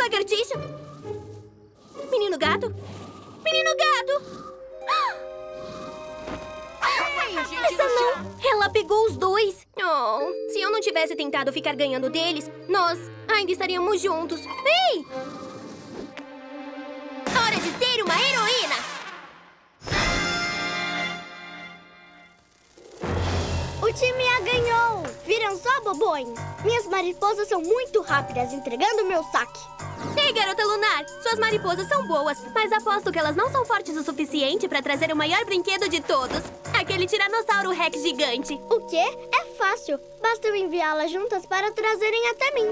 Lagartixa? Menino gato? Menino gato! Essa não! Ela pegou os dois! Oh, se eu não tivesse tentado ficar ganhando deles, nós ainda estaríamos juntos. Ei! Hora de ser uma heroína! O time A ganhou! Viram só, bobões? Minhas mariposas são muito rápidas, entregando meu saque. Ei, garota lunar! Suas mariposas são boas, mas aposto que elas não são fortes o suficiente para trazer o maior brinquedo de todos. Aquele Tiranossauro Rex gigante. O quê? É fácil. Basta eu enviá-las juntas para trazerem até mim.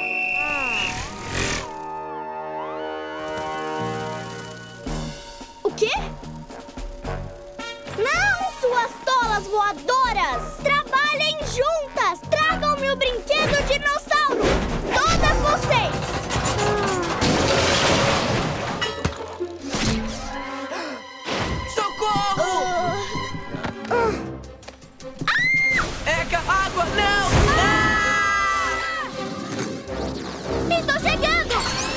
O quê? Não, suas tolas voadoras! Trabalhem juntas! Tragam-me o brinquedo dinossauro! Todas vocês! Socorro! Eka, água, não! Estou chegando!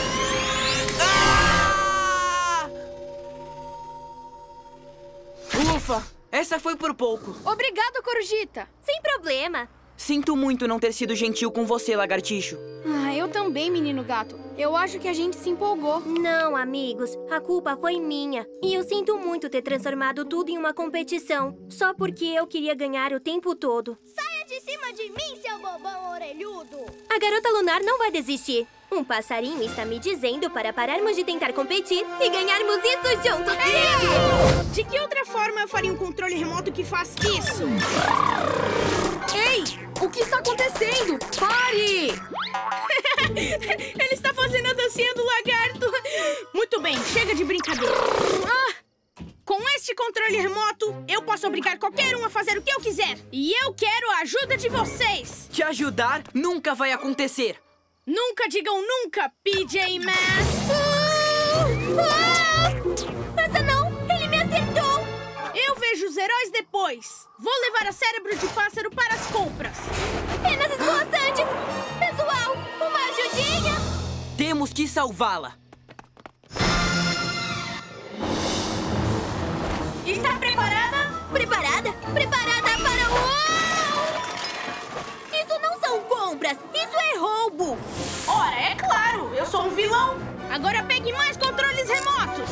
Ufa, essa foi por pouco. Obrigado, Corujita. Sem problema. Sinto muito não ter sido gentil com você, lagartixo. Eu também, menino gato. Eu acho que a gente se empolgou. Não, amigos. A culpa foi minha. E eu sinto muito ter transformado tudo em uma competição. Só porque eu queria ganhar o tempo todo. Saia de cima de mim, seu bobão orelhudo! A garota lunar não vai desistir. Um passarinho está me dizendo para pararmos de tentar competir e ganharmos isso juntos. De que outra forma eu faria um controle remoto que faz isso? Ei! O que está acontecendo? Pare! Ele está fazendo a dancinha do lagarto. Muito bem, chega de brincadeira. Com este controle remoto, eu posso obrigar qualquer um a fazer o que eu quiser. E eu quero a ajuda de vocês. Te ajudar nunca vai acontecer. Nunca digam nunca, PJ Masks. Essa não! Ele me acertou! Eu vejo os heróis depois. Vou levar a Cérebro de Pássaro para as compras. Penas esvoaçantes! Pessoal, uma ajudinha! Temos que salvá-la. Está preparada? Preparada? Preparada para o... Isso não são compras! Isso é roubo! Ora, é claro, eu sou um vilão. Agora pegue mais controles remotos.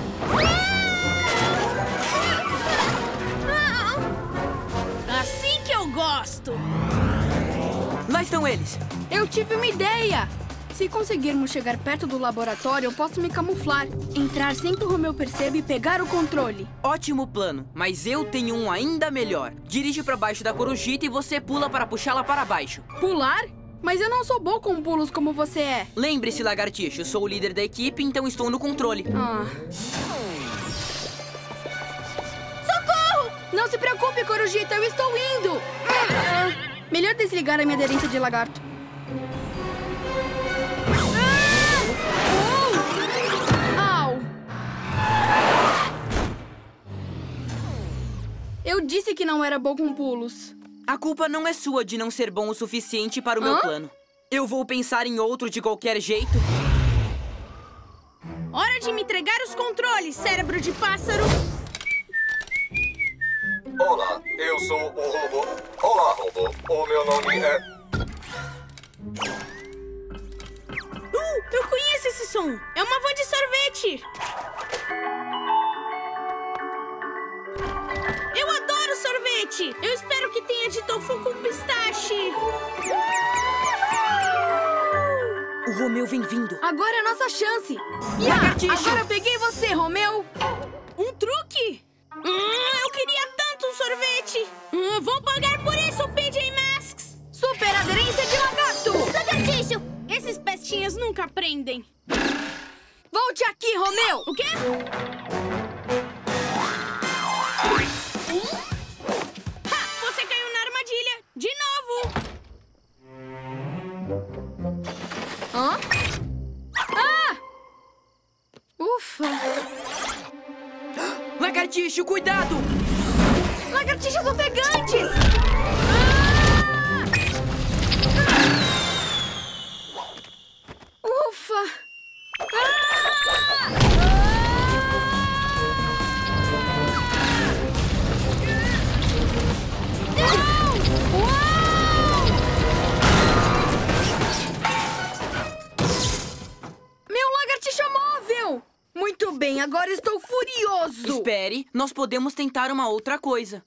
Assim que eu gosto. Lá estão eles. Eu tive uma ideia! Se conseguirmos chegar perto do laboratório, eu posso me camuflar, entrar sem que o Romeu perceba e pegar o controle. Ótimo plano, mas eu tenho um ainda melhor. Dirige pra baixo da corujita e você pula para puxá-la para baixo. Pular? Mas eu não sou bom com pulos como você é. Lembre-se, lagartixo, eu sou o líder da equipe, então estou no controle. Socorro! Não se preocupe, Corujita, eu estou indo! Melhor desligar a minha aderência de lagarto. Au! Eu disse que não era bom com pulos. A culpa não é sua de não ser bom o suficiente para o meu plano. Eu vou pensar em outro de qualquer jeito. Hora de me entregar os controles, Cérebro de Pássaro. Olá, eu sou o robô. Olá, robô. O meu nome é... Eu conheço esse som. É uma van de sorvete. Eu adoro sorvete. Eu espero que tenha de tofu com pistache. O Romeu vem vindo. Agora é a nossa chance. Lagartixa! Agora peguei você, Romeu. Um truque? Eu queria tanto um sorvete. Vou pagar por isso, PJ Masks. Super aderência de lagarto. Lagartixo! Esses pestinhas nunca aprendem. Volte aqui, Romeu. O quê? Você caiu na armadilha. De novo. Ufa. Lagartixo, cuidado! Lagartixas ofegantes. Ufa. nós podemos tentar uma outra coisa.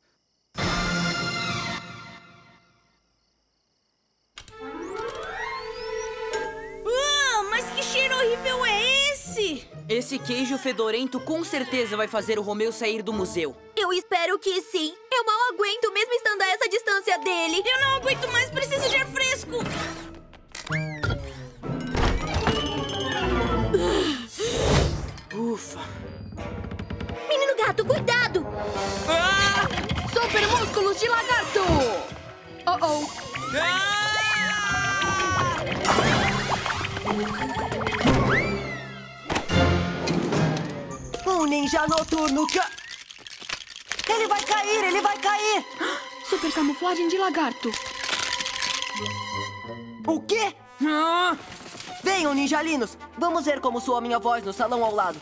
Mas que cheiro horrível é esse? Esse queijo fedorento com certeza vai fazer o Romeu sair do museu. Eu espero que sim. Eu mal aguento mesmo estando a essa distância dele. Eu não aguento mais, preciso de ar fresco. Ufa. Menino gato, cuidado! Super músculos de lagarto! Um ninja noturno que... Ele vai cair, ele vai cair! Super camuflagem de lagarto. O quê? Venham, ninjalinos! Vamos ver como soa minha voz no salão ao lado.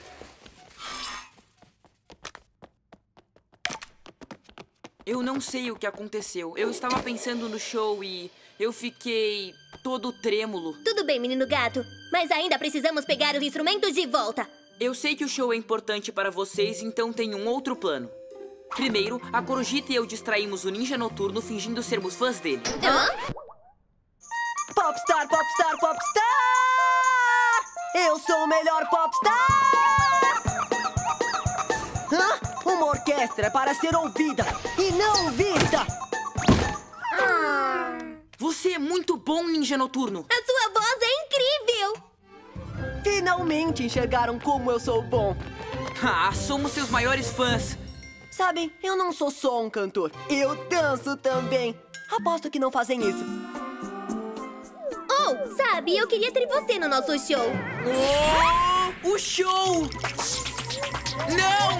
Eu não sei o que aconteceu. Eu estava pensando no show e eu fiquei todo trêmulo. Tudo bem, menino gato. Mas ainda precisamos pegar os instrumentos de volta. Eu sei que o show é importante para vocês, então tenho um outro plano. Primeiro, a Corujita e eu distraímos o ninja noturno fingindo sermos fãs dele. Hã? Popstar, popstar, popstar! Eu sou o melhor popstar! Uma orquestra é para ser ouvida e não vista! Você é muito bom, ninja noturno. A sua voz é incrível! Finalmente enxergaram como eu sou bom. Somos seus maiores fãs. Sabem, eu não sou só um cantor. Eu danço também. Aposto que não fazem isso. Oh, sabe, eu queria ter você no nosso show. O show! Não!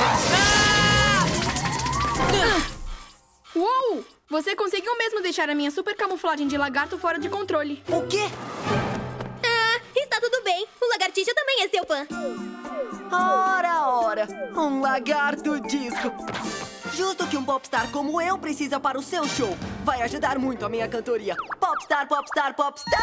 Uou! Você conseguiu mesmo deixar a minha super camuflagem de lagarto fora de controle. O quê? Está tudo bem. O lagartixa também é seu fã. Ora! Um lagarto disco. Justo que um popstar como eu precisa para o seu show. Vai ajudar muito a minha cantoria. Popstar, popstar, popstar!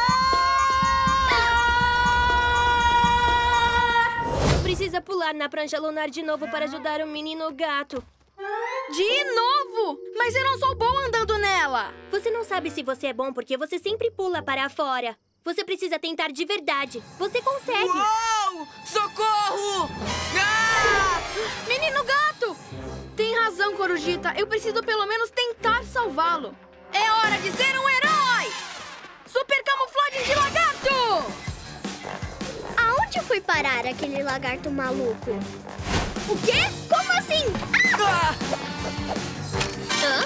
Precisa pular na prancha lunar de novo para ajudar o menino gato. De novo? Mas eu não sou bom andando nela. Você não sabe se você é bom porque você sempre pula para fora. Você precisa tentar de verdade. Você consegue. Uou! Socorro! Menino gato! Tem razão, Corujita. Eu preciso pelo menos tentar salvá-lo. É hora de ser um herói! Super camuflagem de lagarto! Aonde foi parar aquele lagarto maluco? O quê? Como assim? Hã?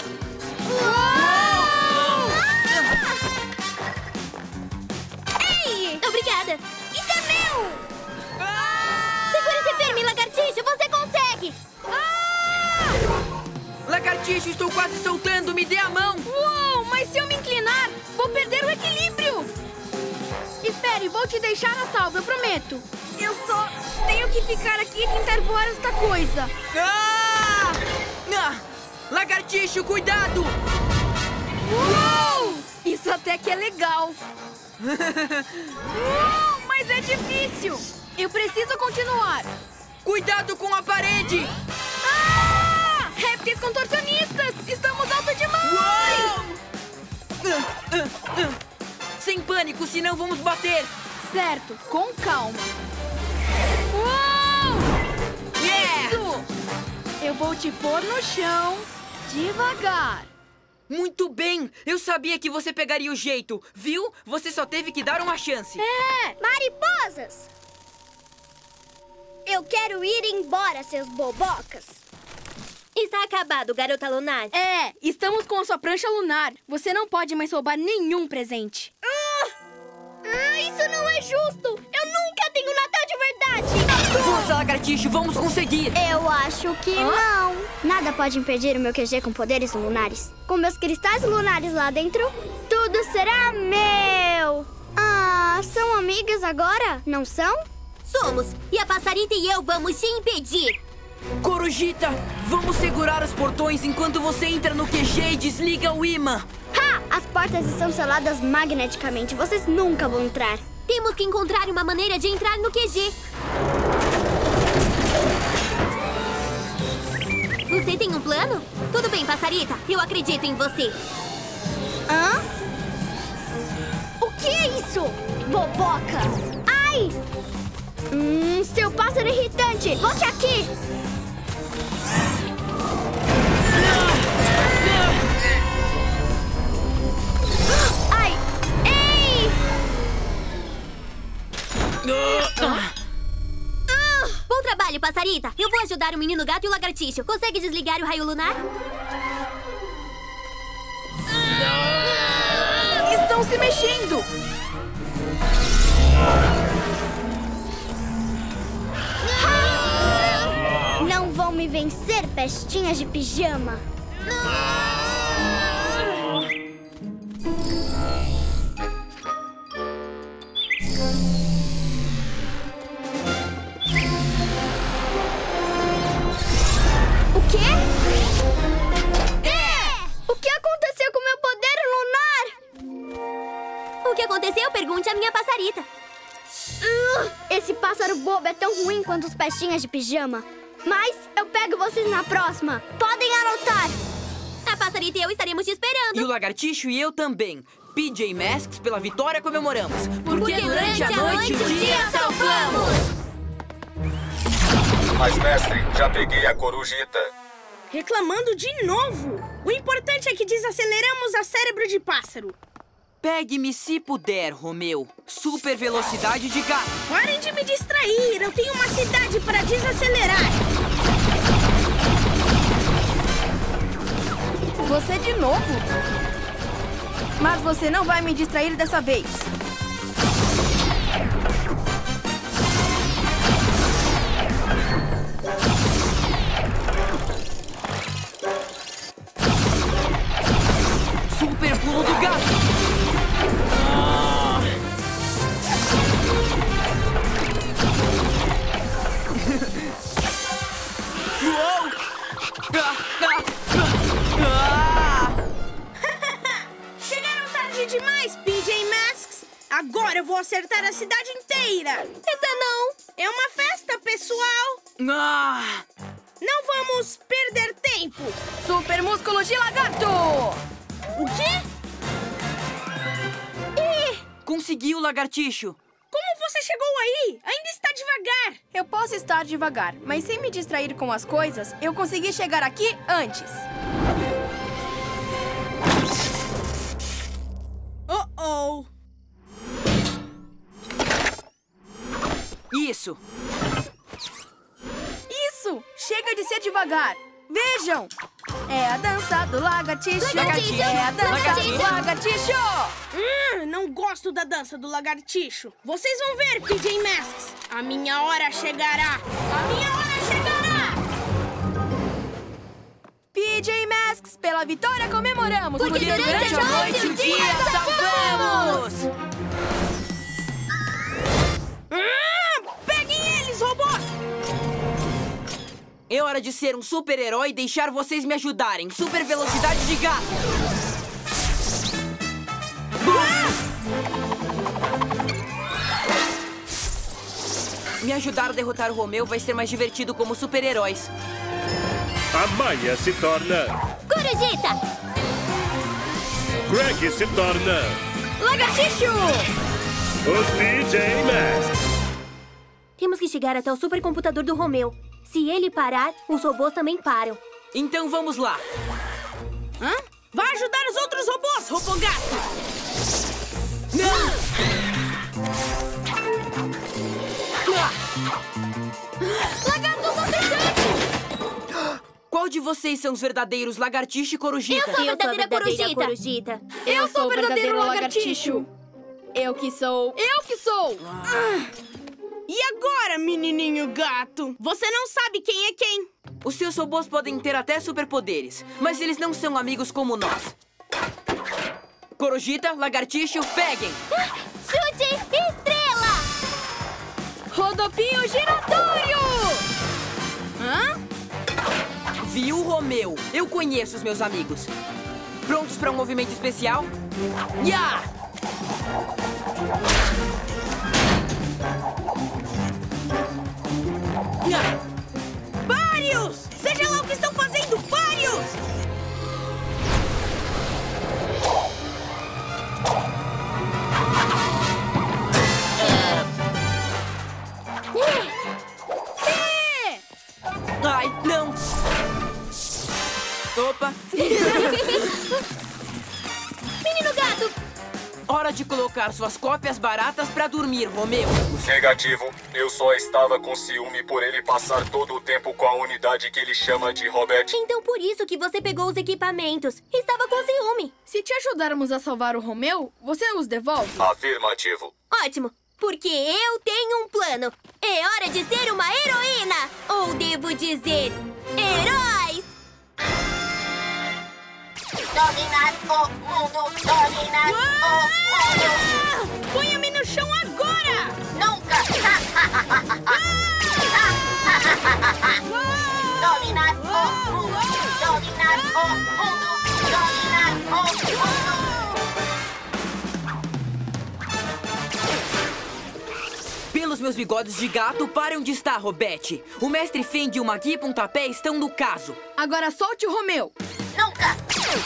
Ei! Obrigada! Isso é meu! Segure-se firme, lagartixa! Você consegue! Lagartixa, estou quase soltando! Me dê a mão! Uou! Mas se eu me inclinar, vou perder o equilíbrio! Espere, vou te deixar a salvo, eu prometo. Eu só tenho que ficar aqui e tentar voar esta coisa. Lagartixa, cuidado! Uou! Isso até que é legal. Uou, mas é difícil. Eu preciso continuar. Cuidado com a parede! Répteis contorcionistas! Estamos alto demais! Uou! Sem pânico, senão vamos bater! Certo, com calma. Uou! Isso! Eu vou te pôr no chão, devagar. Muito bem! Eu sabia que você pegaria o jeito, viu? Você só teve que dar uma chance. Mariposas! Eu quero ir embora, seus bobocas. Está acabado, garota lunar. Estamos com a sua prancha lunar. Você não pode mais roubar nenhum presente. Isso não é justo! Eu nunca tenho Natal de verdade! Força, lagartixa, vamos conseguir! Eu acho que não. Nada pode impedir o meu QG com poderes lunares. Com meus cristais lunares lá dentro, tudo será meu! São amigas agora? Não são? Somos. E a Passarita e eu vamos te impedir. Corujita, vamos segurar os portões enquanto você entra no QG e desliga o imã. As portas estão seladas magneticamente. Vocês nunca vão entrar. Temos que encontrar uma maneira de entrar no QG. Você tem um plano? Tudo bem, Passarita. Eu acredito em você. Hã? O que é isso? Boboca! Ai! Seu pássaro irritante! Volte aqui! Ai! Ei! Bom trabalho, Passarita. Eu vou ajudar o menino gato e o lagartixo. Consegue desligar o raio lunar? Estão se mexendo! Não vão me vencer, pestinhas de pijama! O quê? O que aconteceu com meu poder lunar? O que aconteceu? Pergunte à minha Passarita. Esse pássaro bobo é tão ruim quanto os pestinhas de pijama. Mas eu pego vocês na próxima. Podem anotar. A Passarita e eu estaremos te esperando. E o lagartixo e eu também. PJ Masks, pela vitória comemoramos. Porque durante a noite o dia salvamos. Mas, mestre, já peguei a corujita. Reclamando de novo? O importante é que desaceleramos a cérebro de pássaro. Pegue-me se puder, Romeu. Super velocidade de gato. Parem de me distrair. Eu tenho uma cidade para desacelerar. Você de novo? Mas você não vai me distrair dessa vez. Super pulo do gato. Chegaram tarde demais, PJ Masks. Agora eu vou acertar a cidade inteira. Essa não. É uma festa, pessoal. Não vamos perder tempo. Super músculo de lagarto! O quê? Conseguiu, lagartixo. Como você chegou aí? Ainda está devagar. Eu posso estar devagar, mas sem me distrair com as coisas, eu consegui chegar aqui antes. Oh. Isso. Isso! Chega de ser devagar. Vejam! É a dança do lagartixo. Lagartixo. É a dança do Lagartixo. lagartixo. Não gosto da dança do lagartixo. Vocês vão ver, PJ Masks. A minha hora chegará. A minha hora chegará. PJ Masks, pela vitória comemoramos. Porque durante a noite o dia salvamos. Peguem eles, robôs. É hora de ser um super-herói e deixar vocês me ajudarem. Super velocidade de gato. Me ajudar a derrotar o Romeu vai ser mais divertido como super-heróis. A Maia se torna... Corujita. Greg se torna... Lagartixo! Os PJ Masks. Temos que chegar até o supercomputador do Romeu. Se ele parar, os robôs também param. Então vamos lá. Vai ajudar os outros robôs, robô gato. Lagarto super. Qual de vocês são os verdadeiros lagartixo e corujita? Eu sou a verdadeira corujita. Eu sou o verdadeiro lagartixo. Eu que sou. E agora, menininho gato? Você não sabe quem é quem. Os seus robôs podem ter até superpoderes, mas eles não são amigos como nós. Corujita, lagartixo, peguem! Chute estrela. Rodopio giratório! Viu, Romeu? Eu conheço os meus amigos. Prontos para um movimento especial? Ya! Vários! Seja lá o que estão fazendo, Hora de colocar suas cópias baratas pra dormir, Romeu. Negativo. Eu só estava com ciúme por ele passar todo o tempo com a unidade que ele chama de Robert. Então por isso que você pegou os equipamentos. Estava com ciúme. Se te ajudarmos a salvar o Romeu, você os devolve? Afirmativo. Ótimo, porque eu tenho um plano. É hora de ser uma heroína. Ou devo dizer, heróis. Dominar o mundo, dominar o mundo. Ponha-me no chão agora! Nunca! Dominar o mundo, dominar o mundo, dominar o mundo. Pelos meus bigodes de gato, pare onde está, Robete. O mestre Feng e o Magui Pontapé estão no caso. Agora solte o Romeu. Nunca!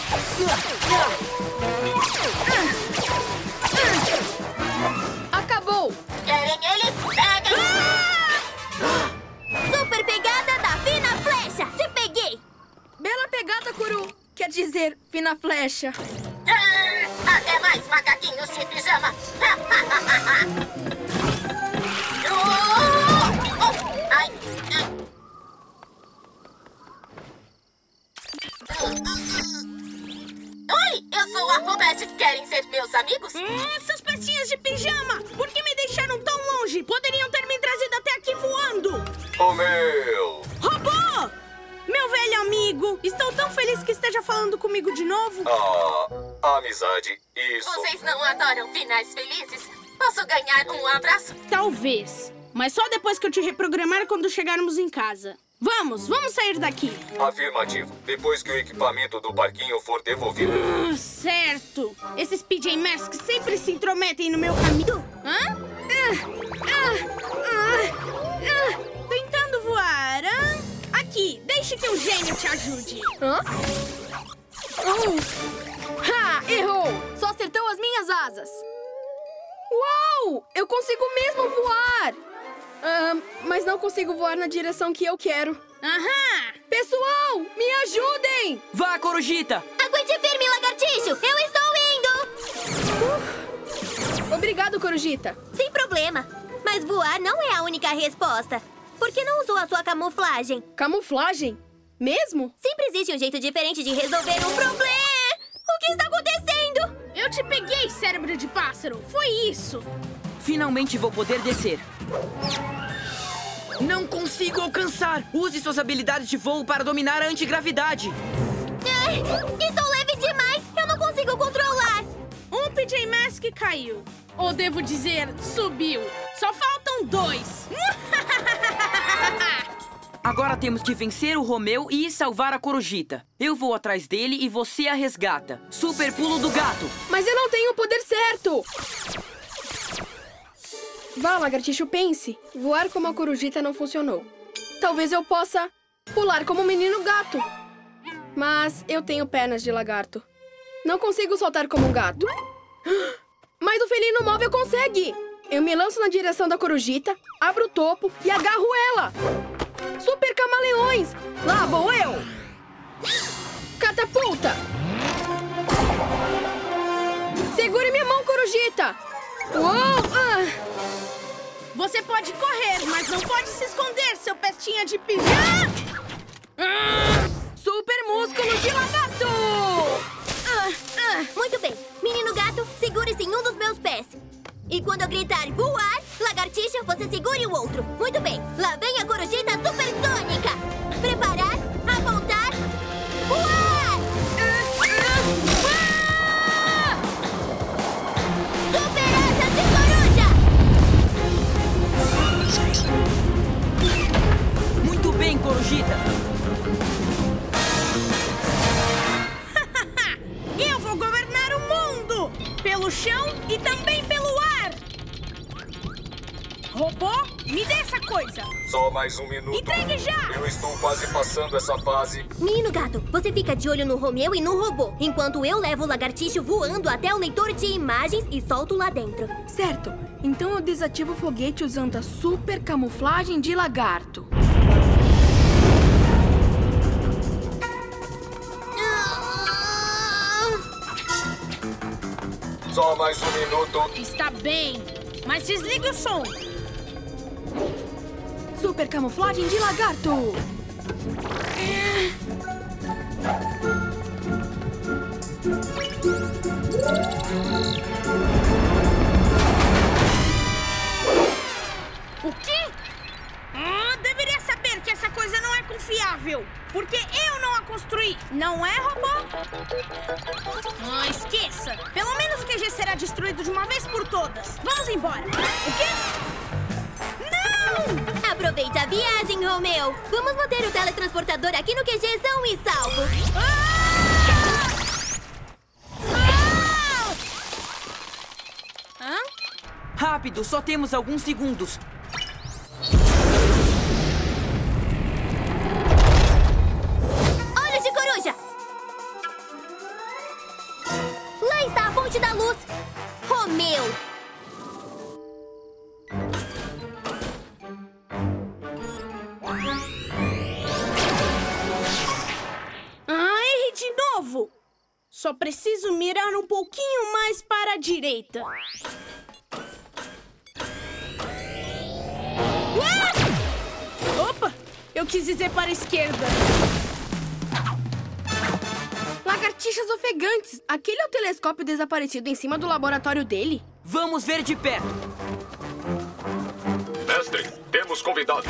Acabou! Querem ele? Peguem! Super pegada da fina flecha. Te peguei. Bela pegada, Kuru. Quer dizer, fina flecha. Até mais, macaquinhos de pijama! Ai! Oi, eu sou a Robert. Querem ser meus amigos? Essas pecinhas de pijama! Por que me deixaram tão longe? Poderiam ter me trazido até aqui voando! Romeu! Robô! Meu velho amigo! Estou tão feliz que esteja falando comigo de novo. Amizade, isso. Vocês não adoram finais felizes? Posso ganhar um abraço? Talvez. Mas só depois que eu te reprogramar quando chegarmos em casa. Vamos sair daqui. Afirmativo. Depois que o equipamento do barquinho for devolvido. Certo. Esses PJ Masks sempre se intrometem no meu caminho. Hã? Tentando voar, hã? Aqui, deixe que o gênio te ajude. Hã? Ha! Errou! Só acertou as minhas asas. Uau! Eu consigo mesmo voar! Mas não consigo voar na direção que eu quero. Aham! Pessoal, me ajudem! Vá, Corujita! Aguente firme, lagartixo. Eu estou indo. Obrigado, Corujita. Sem problema. Mas voar não é a única resposta. Por que não usou a sua camuflagem? Camuflagem? Mesmo? Sempre existe um jeito diferente de resolver um problema. O que está acontecendo? Eu te peguei, cérebro de pássaro. Foi isso. Finalmente vou poder descer. Não consigo alcançar! Use suas habilidades de voo para dominar a antigravidade. Estou leve demais. Eu não consigo controlar. Um PJ Mask caiu. Ou devo dizer, subiu. Só faltam 2. Agora temos que vencer o Romeu e salvar a Corujita. Eu vou atrás dele e você a resgata. Super pulo do gato. Mas eu não tenho o poder certo! Vá, lagartixo, pense. Voar como a Corujita não funcionou. Talvez eu possa pular como o menino gato. Mas eu tenho pernas de lagarto. Não consigo saltar como um gato. Mas o felino móvel consegue! Eu me lanço na direção da Corujita, abro o topo e agarro ela! Super camaleões! Lá vou eu! Catapulta! Segure minha mão, Corujita! Uou! Você pode correr, mas não pode se esconder, seu pestinha de pijama! Super músculo de lagarto! Muito bem. Menino gato, segure-se em um dos meus pés. E quando eu gritar voar, lagartixa, você segure o outro. Muito bem. Lá vem a Corujita supersônica. Preparar, apontar, voar! Super asas de coruja! Muito bem, Corujita. Eu vou governar o mundo! Pelo chão e também pelo ar! Robô, me dê essa coisa! Só mais um minuto. Entregue já! Eu estou quase passando essa fase. Menino gato, você fica de olho no Romeu e no robô, enquanto eu levo o lagartixo voando até o leitor de imagens e solto lá dentro. Certo. Então eu desativo o foguete usando a super camuflagem de lagarto. Só mais um minuto. Está bem, mas desligue o som. Super camuflagem de lagarto. O quê? Deveria saber que essa coisa não é confiável. Porque eu não a construí. Não é, robô? Esqueça. Pelo menos o QG será destruído de uma vez por todas. Vamos embora. O quê? Não! Aproveite a viagem, Romeu. Vamos manter o teletransportador aqui no QG são e salvo. Rápido, só temos alguns segundos. Olhos de coruja! Lá está a fonte da luz. Romeu! Errei de novo. Só preciso mirar um pouquinho mais para a direita. Opa! Eu quis dizer para a esquerda. Lagartixas ofegantes. Aquele é o telescópio desaparecido em cima do laboratório dele? Vamos ver de perto. Mestre, temos convidados.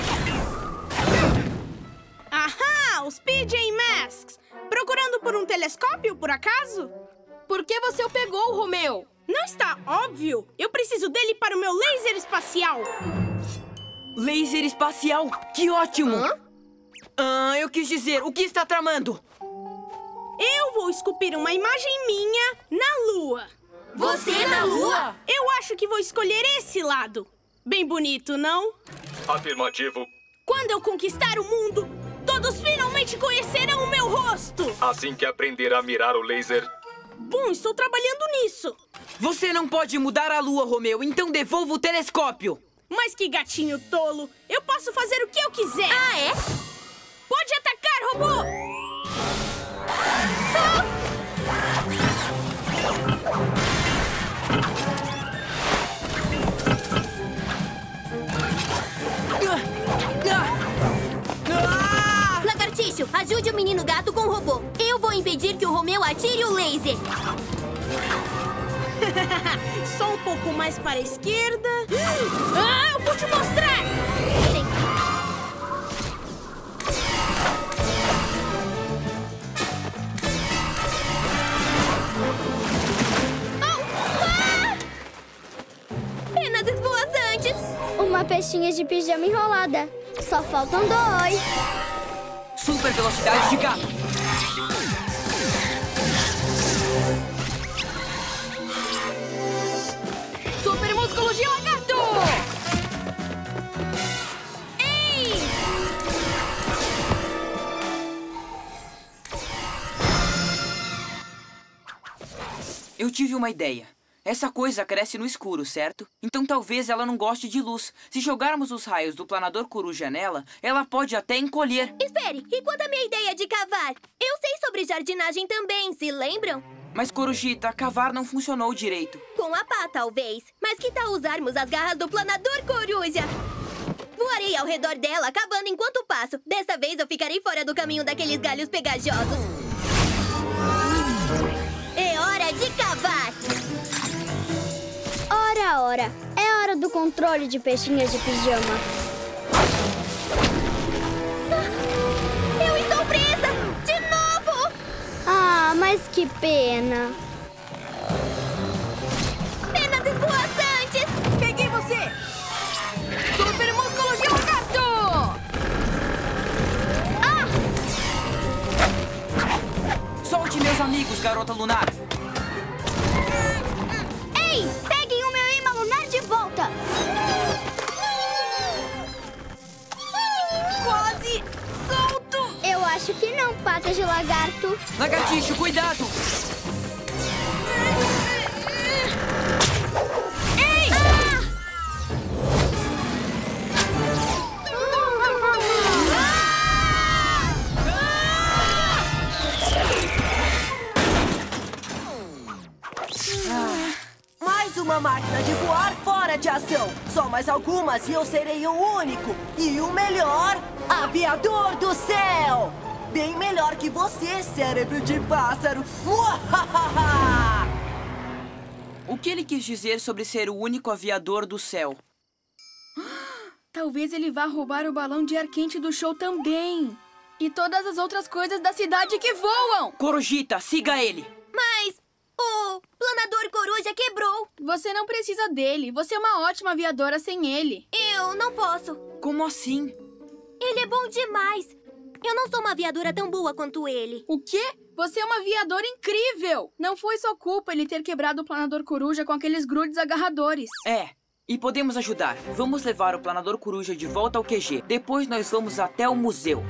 Ahá! Os PJ Masks! Procurando por um telescópio, por acaso? Por que você o pegou, Romeu? Não está óbvio? Eu preciso dele para o meu laser espacial. Laser espacial? Que ótimo! Eu quis dizer, o que está tramando? Eu vou esculpir uma imagem minha na Lua. Você na Lua? Eu acho que vou escolher esse lado. Bem bonito, não? Afirmativo. Quando eu conquistar o mundo, todos finalmente conhecerão o meu rosto. Assim que aprender a mirar o laser... Bom, estou trabalhando nisso. Você não pode mudar a lua, Romeu, então devolva o telescópio. Mas que gatinho tolo. Eu posso fazer o que eu quiser. Ah, é? Pode atacar, robô! Lagartixo, ajude o menino gato com o robô. Eu vou impedir que o Romeu atire o laser. Só um pouco mais para a esquerda. Eu vou te mostrar! Sim. Penas esvoaçantes. Uma peixinha de pijama enrolada. Só faltam 2. Super velocidade de gato. Super músculo de lagarto! Ei! Eu tive uma ideia. Essa coisa cresce no escuro, certo? Então talvez ela não goste de luz. Se jogarmos os raios do planador coruja nela, ela pode até encolher. Espere, e quanto à minha ideia de cavar? Eu sei sobre jardinagem também, se lembram? Mas, Corujita, cavar não funcionou direito. Com a pá, talvez. Mas que tal usarmos as garras do planador coruja? Voarei ao redor dela, cavando enquanto passo. Dessa vez eu ficarei fora do caminho daqueles galhos pegajosos. É hora de cavar! Ora, é hora do controle de peixinhas de pijama. Eu estou presa! De novo! Ah, mas que pena. Penas esvoaçantes! Peguei você! Super músculo de lagarto! Solte meus amigos, garota lunar. Ei, peguem o meu imã lunar de volta! Quase solto! Eu acho que não, patas de lagarto. Lagartixo, cuidado! Ei! mais uma máquina de voar fora de ação. Só mais algumas e eu serei o único e o melhor aviador do céu. Bem melhor que você, cérebro de pássaro. Muahaha! O que ele quis dizer sobre ser o único aviador do céu? Talvez ele vá roubar o balão de ar quente do show também. E todas as outras coisas da cidade que voam. Corujita, siga ele. Mas o planador coruja quebrou. Você não precisa dele. Você é uma ótima aviadora sem ele. Eu não posso. Como assim? Ele é bom demais. Eu não sou uma aviadora tão boa quanto ele. O quê? Você é uma aviadora incrível! Não foi sua culpa ele ter quebrado o planador coruja com aqueles grudes agarradores. É, e podemos ajudar. Vamos levar o planador coruja de volta ao QG. Depois nós vamos até o museu.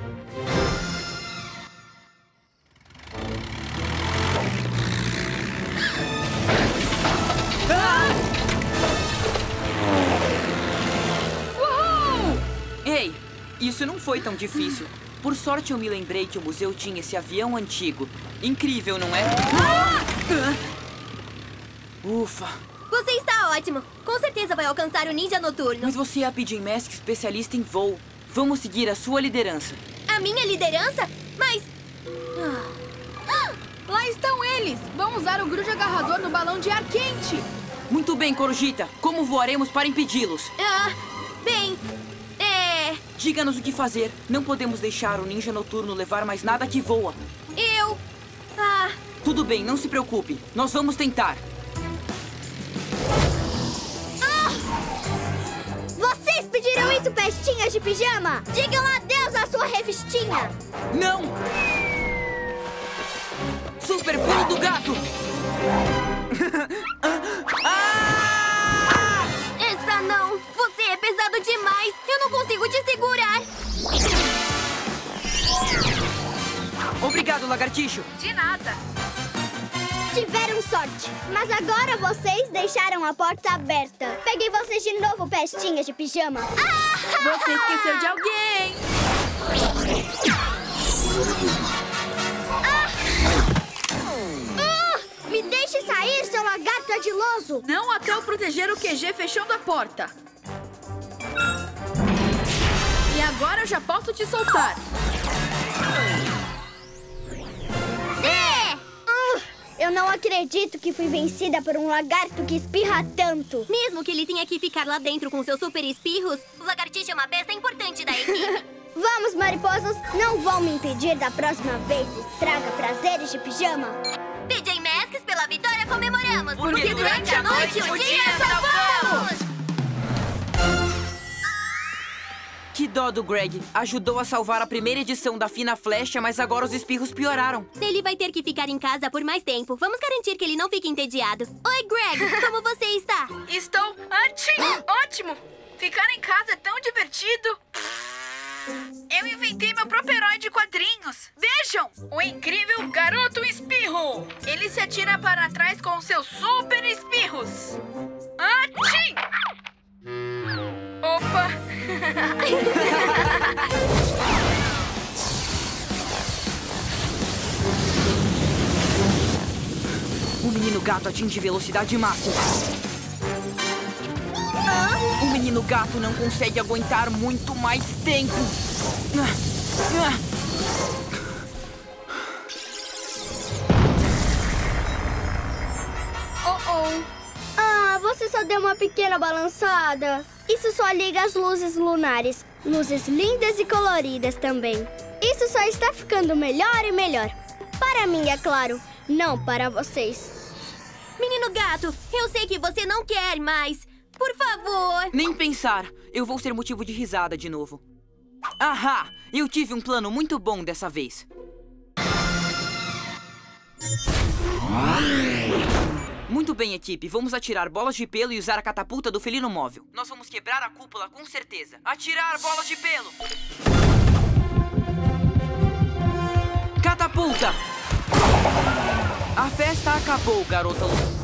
Uhul! Ei, isso não foi tão difícil. Por sorte, eu me lembrei que o museu tinha esse avião antigo. Incrível, não é? Ufa! Você está ótimo. Com certeza vai alcançar o ninja noturno. Mas você é a PJ Masks especialista em voo. Vamos seguir a sua liderança. A minha liderança? Mas... Lá estão eles! Vão usar o grude agarrador no balão de ar quente! Muito bem, Corujita. Como voaremos para impedi-los? Bem... Diga-nos o que fazer. Não podemos deixar o ninja noturno levar mais nada que voa. Tudo bem, não se preocupe. Nós vamos tentar. Vocês pediram isso, pestinhas de pijama? Digam adeus à sua revistinha. Não! Super pulo do gato! Essa não! Você é pesado demais! Eu não consigo te segurar! Obrigado, lagartixo! De nada! Tiveram sorte, mas agora vocês deixaram a porta aberta. Peguei vocês de novo, pestinhas de pijama. Você esqueceu de alguém! Me deixe sair, seu lagarto ardiloso! Não até eu proteger o QG fechando a porta. E agora eu já posso te soltar. Eu não acredito que fui vencida por um lagarto que espirra tanto. Mesmo que ele tenha que ficar lá dentro com seus super espirros, o lagartixa é uma peça importante da equipe. Vamos, mariposas, não vão me impedir da próxima vez. Traga prazeres de pijama. PJ Masks, pela vitória comemoramos. Porque durante a noite o dia salvamos! Que dó do Greg. Ajudou a salvar a primeira edição da Fina Flecha, mas agora os espirros pioraram. Ele vai ter que ficar em casa por mais tempo. Vamos garantir que ele não fique entediado. Oi, Greg! Como você está? Estou ótimo! Ficar em casa é tão divertido! Eu inventei meu próprio herói de quadrinhos! Vejam! O incrível Garoto Espirro! Ele se atira para trás com seus super espirros! Atchim! Opa! O menino gato atinge velocidade máxima. O menino gato não consegue aguentar muito mais tempo. Você só deu uma pequena balançada. Isso só liga as luzes lunares. Luzes lindas e coloridas também. Isso só está ficando melhor e melhor. Para mim, é claro. Não para vocês. Menino gato, eu sei que você não quer, mas... Por favor! Nem pensar. Eu vou ser motivo de risada de novo. Ahá! Eu tive um plano muito bom dessa vez. Muito bem, equipe. Vamos atirar bolas de pelo e usar a catapulta do felino móvel. Nós vamos quebrar a cúpula com certeza. Atirar bolas de pelo! Catapulta! A festa acabou, garota.